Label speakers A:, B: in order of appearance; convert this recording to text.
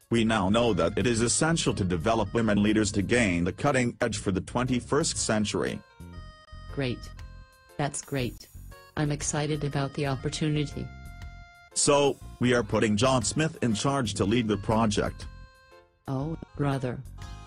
A: We now know that it is essential to develop women leaders to gain the cutting edge for the 21st century.
B: Great. That's great. I'm excited about the opportunity.
A: So, we are putting John Smith in charge to lead the project.
B: Oh, brother.